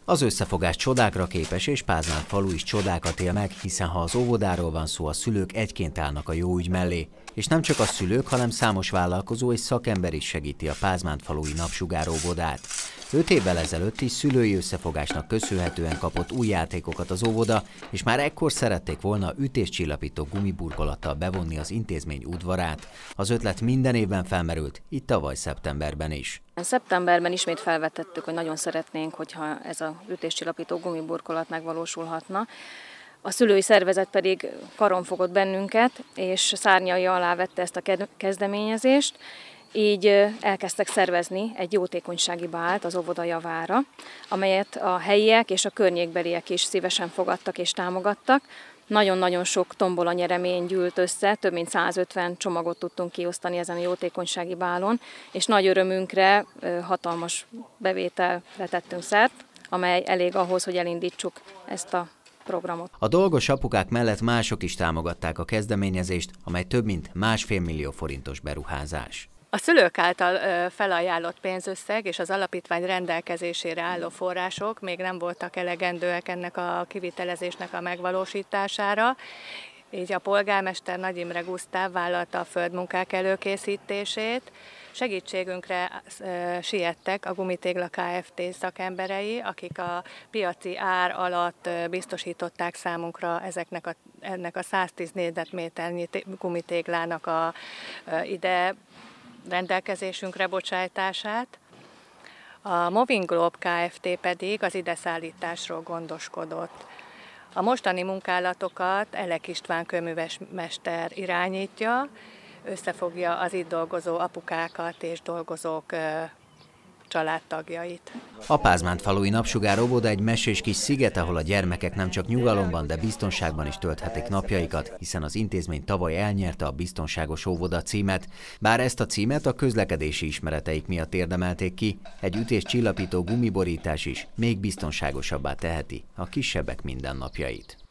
Az összefogás csodákra képes, és Pázmánd falu is csodákat él meg, hiszen ha az óvodáról van szó, a szülők egyként állnak a jó ügy mellé. És nem csak a szülők, hanem számos vállalkozó és szakember is segíti a Pázmánd falui Napsugár óvodát. 5 évvel ezelőtt is szülői összefogásnak köszönhetően kapott új játékokat az óvoda, és már ekkor szerették volna ütéscsillapító gumiburkolattal bevonni az intézmény udvarát. Az ötlet minden évben felmerült, itt tavaly szeptemberben is. Szeptemberben ismét felvetettük, hogy nagyon szeretnénk, hogyha ez az ütéscsillapító gumiburkolat megvalósulhatna. A szülői szervezet pedig karon fogott bennünket, és szárnyai alá vette ezt a kezdeményezést. Így elkezdtek szervezni egy jótékonysági bált az óvoda javára, amelyet a helyiek és a környékbeliek is szívesen fogadtak és támogattak. Nagyon-nagyon sok tombola nyeremény gyűlt össze, több mint 150 csomagot tudtunk kiosztani ezen a jótékonysági bálon, és nagy örömünkre hatalmas bevételre tettünk szert, amely elég ahhoz, hogy elindítsuk ezt a programot. A dolgos apukák mellett mások is támogatták a kezdeményezést, amely több mint 1,5 millió forintos beruházás. A szülők által felajánlott pénzösszeg és az alapítvány rendelkezésére álló források még nem voltak elegendőek ennek a kivitelezésnek a megvalósítására, így a polgármester Nagy Imre Gusztáv vállalta a földmunkák előkészítését. Segítségünkre siettek a Gumitégla Kft. Szakemberei, akik a piaci ár alatt biztosították számunkra ennek a 110 négyzetméternyi gumitéglának a ide rendelkezésünkre bocsájtását. A Moving Globe Kft. Pedig az ideszállításról gondoskodott. A mostani munkálatokat Elek István kőművesmester irányítja, összefogja az itt dolgozó apukákat és dolgozók családtagjait. A Pázmánd falui Napsugár óvoda egy mesés kis sziget, ahol a gyermekek nem csak nyugalomban, de biztonságban is tölthetik napjaikat, hiszen az intézmény tavaly elnyerte a Biztonságos óvoda címet. Bár ezt a címet a közlekedési ismereteik miatt érdemelték ki, egy ütéscsillapító gumiborítás is még biztonságosabbá teheti a kisebbek mindennapjait.